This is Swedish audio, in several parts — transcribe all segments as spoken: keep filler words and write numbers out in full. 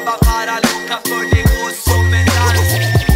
bara locka för det går som en dans.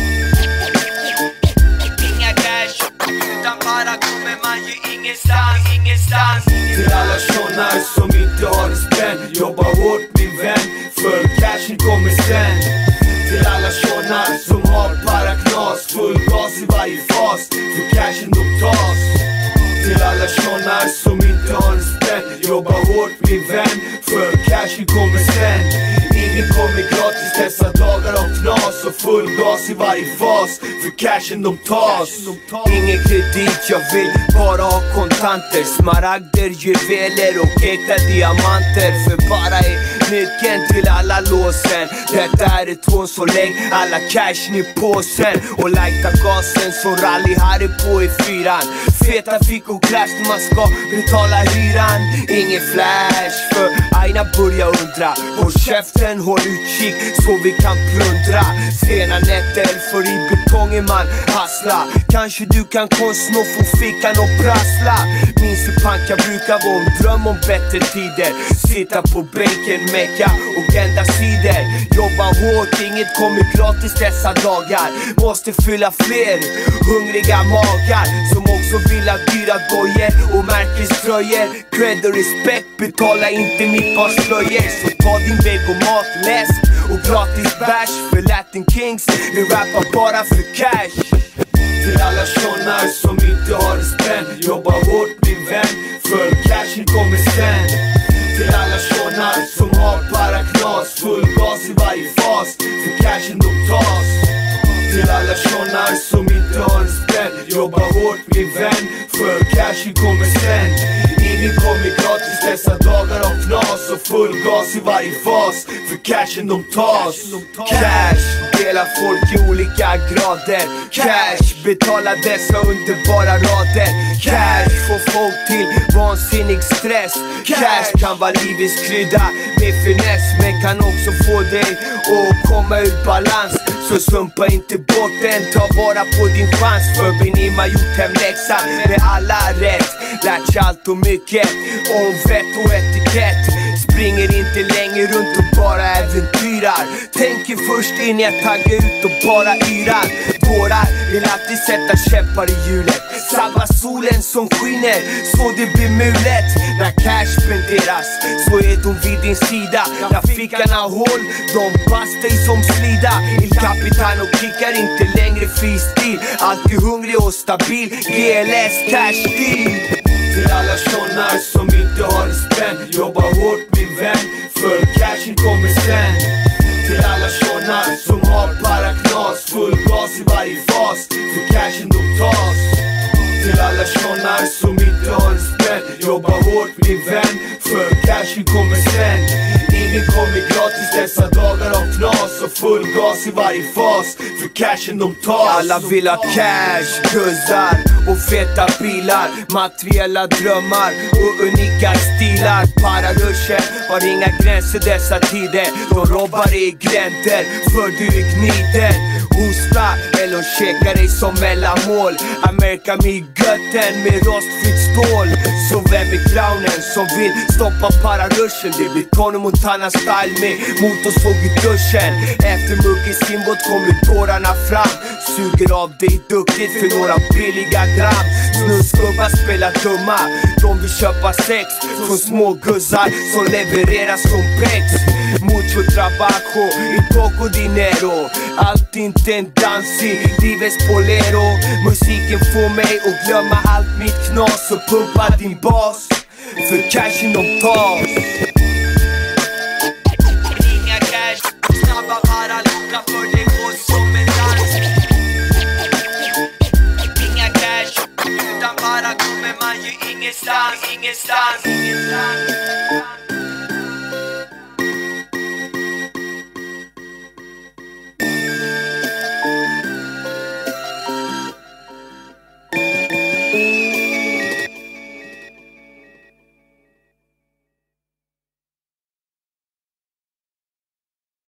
Inga cash, utan bara kommer man ju ingenstans, ingenstans. Till alla tjonar som inte har en spänn, jobba hårt min vän, för cashen kommer sen. Till alla tjonar som har paraknas, full gas i varje fas, för cashen de tas. Till alla tjonar som inte har en spänn, jobba hårt min vän, för cashen kommer sen. Ingen kommer gratis dessa dagar av knas, och full gas i varje fas, för cashen de tas. Ingen kredit, jag vill bara ha kontanter, smaragder, juveler och äkta diamanter. För bara är nyckeln till alla låsen. Detta är ett hån så länge alla cashen i påsen. Och lighta gasen som rally här är på i fyran. Feta fickor crash när man ska betala hyran. Ingen flash för aina börjar undra. Håll käften, håll utkik så vi kan plundra. Sena nätter för i betongen man hassla. Kanske du kan konstnå få fickan och prassla. Minns du panka brukar vara en dröm om bättre tider. Sitta på bänken, mecka och ända sidor. Jobba hårt, inget kommer gratis dessa dagar. Måste fylla fler hungriga magar som också vill ha dyra gojer och märkeströjer. Cred och respekt, betala inte mitt par slöjer. Så ta din väg och mat, läsk och gratis bash. För Latin Kings, vi rappar bara för cash. Till alla tjonar som inte har en spänn, jobba hårt min vän, för cashen kommer sen. Till alla tjonar som har paraknas, full gas i varje fas, för cashen de tas. Till alla tjonar som inte har en spänn, jobba hårt min vän, för cashen kommer sen. Ingen kommer gratis dessa dagar av knas, och full gas i varje fas, för cashen de tas. Cash delar folk i olika grader. Cash betalar dessa underbara rader. Cash får folk till vansinnig stress. Cash kan vara livets krydda med finess, men kan också få dig att komma ur balans. Så sumpa inte bort den, ta vara på din chans. För Benima gjort hemläxan med alla rätt. Lärt sig allt och mycket om vett och etikett. Springer inte längre runt och bara äventyrar. Tänker först in jag taggar ut och bara yrar. Dårar vill alltid sätta käppar i hjulet. Salva solen som skiner så det blir mulet. När cash spenderas så är de vid din sida. När fickarna håll, de pass dig som slida. Il Capitan och kickar inte längre freestil. Alltid hungrig och stabil, G L S cash deal. Till alla tjonar som inte har en spänn, jobba hårt min vän, för cashen kommer sen. Till alla tjonar som har paraknas, full gas i varje fas, för cashen de tas. Till alla tjonar som inte har en spänn, jobba hårt min vän, för cashen kommer sen. Ingen kommer gratis dessa dagar av knas, och full gas i varje fas, för cashen de tas. Alla vill ha cash, guzzar och feta bilar, materiella drömmar och unika stilar. Pararushen har inga gränser dessa tider. De robbar i gränder för du är gniden. Hosta eller käka dig som mellanmål. Amerika med götten med rostfritt stål. Så vem är clownen som vill stoppa pararushen? Det blir Tony Montana style med motorsåg i duschen. Efter mugg i sin båt kommer tårarna fram. Suger av dig duktigt för några billiga gram. Snusgubbar spelar dumma, de vill köpa sex från små guzzar som levereras som pex. Mucho trabajo y poco dinero. Allt inte en dansig, lives bolero. Musiken får mig att glömma allt mitt knas och pumpa din bas, för cashen de tas.